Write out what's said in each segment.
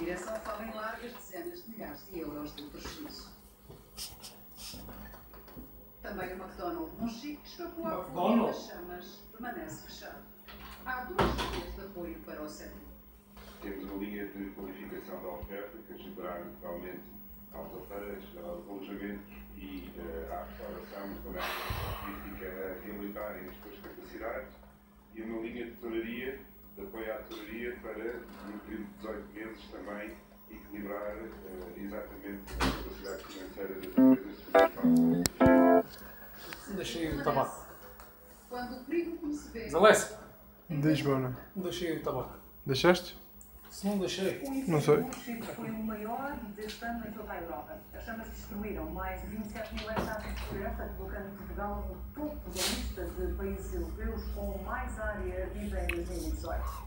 direção fala em largas dezenas de milhares de euros de prejuízo. Também o McDonald's Monchique escapou à folia das chamas, permanece fechado. Há duas linhas de apoio para o setor. Temos uma linha de qualificação da oferta que ajudará naturalmente aos hotéis, aos alojamentos e à restauração, mas também significa a reabilitarem as suas capacidades, e uma linha de tesouraria, de apoio à tesouraria para, no período de 18 meses, também equilibrar exatamente a capacidade financeira das empresas de fazer face. Deixei o tabaco. Quando o perigo conceber... Zalesse, Diz, Bona. deixei o tabaco. Deixaste? Se não deixei. Não sei. O incêndio foi o maior deste ano em toda a Europa. As chamas destruíram mais de 27 mil hectares de floresta, colocando Portugal no topo da lista de países europeus com mais área viva em 2018.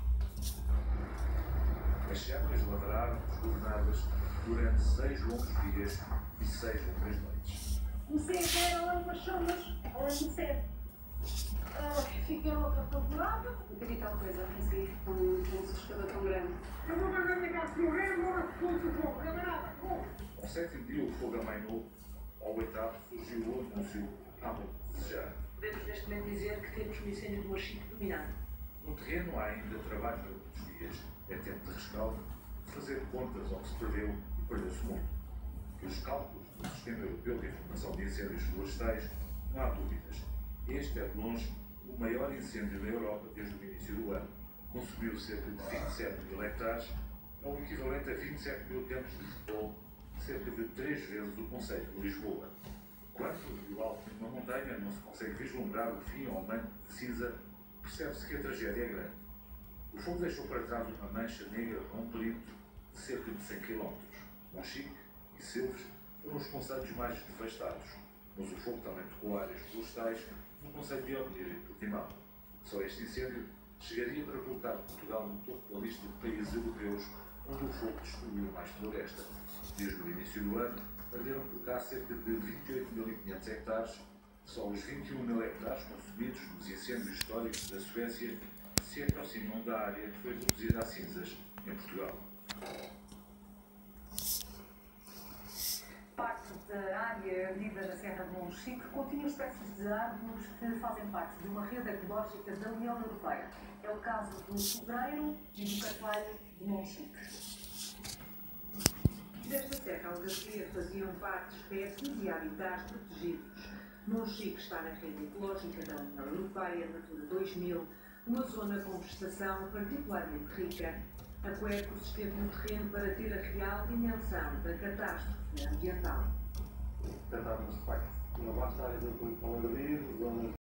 As chamas lavraram desgovernadas durante 6 longos dias e 6 longas noites. Comecei a ver umas chamas ao amanhecer. Fiquei louca procurada. Não queria tal coisa, assim, com um assustador tão grande. Eu vou mandar ligar o programa, ponto com camarada. Ao 7º dia o fogo amainou, ao 8º surgiu o anúncio à muito desejar. Podemos neste momento dizer que temos o incêndio do Monchique dominado. No terreno há ainda trabalho para muitos dias. É tempo de rescaldo, de fazer contas ao que se perdeu e perdeu-se muito. Que os cálculos do Sistema Europeu de Informação de Incêndios Florestais, não há dúvidas. Este é, de longe, o maior incêndio na Europa desde o início do ano. Consumiu cerca de 27 mil hectares, é o equivalente a 27 mil campos de futebol, cerca de 3 vezes o conceito de Lisboa. Quando, do alto de uma montanha, não se consegue vislumbrar o fim ao manto de cinza, percebe-se que a tragédia é grande. O fogo deixou para trás uma mancha negra com um perímetro de cerca de 100 km. Monchique e Silves foram os concelhos mais devastados, mas o fogo também tocou áreas florestais no concelho de Odmira e Portimão. Só este incêndio chegaria para colocar Portugal no topo da lista de países europeus onde o fogo destruiu mais floresta. Desde o início do ano, perderam por cá cerca de 28.500 hectares. Só os 21 mil hectares consumidos nos incêndios históricos da Suécia se aproximam da área que foi reduzida a cinzas em Portugal. Parte da área viva da Serra de Monchique continha espécies de árvores que fazem parte de uma rede ecológica da União Europeia. É o caso do sobreiro e do carvalho de Monchique. Desta serra algarvia faziam parte espécies e habitats protegidos. Monchique está na rede ecológica da União Europeia Natura 2000, uma zona com vegetação particularmente rica. A Quercus esteve no terreno para ter a real dimensão da catástrofe ambiental. Tratámos de facto de uma vasta área de apoio para o algarvio, zonas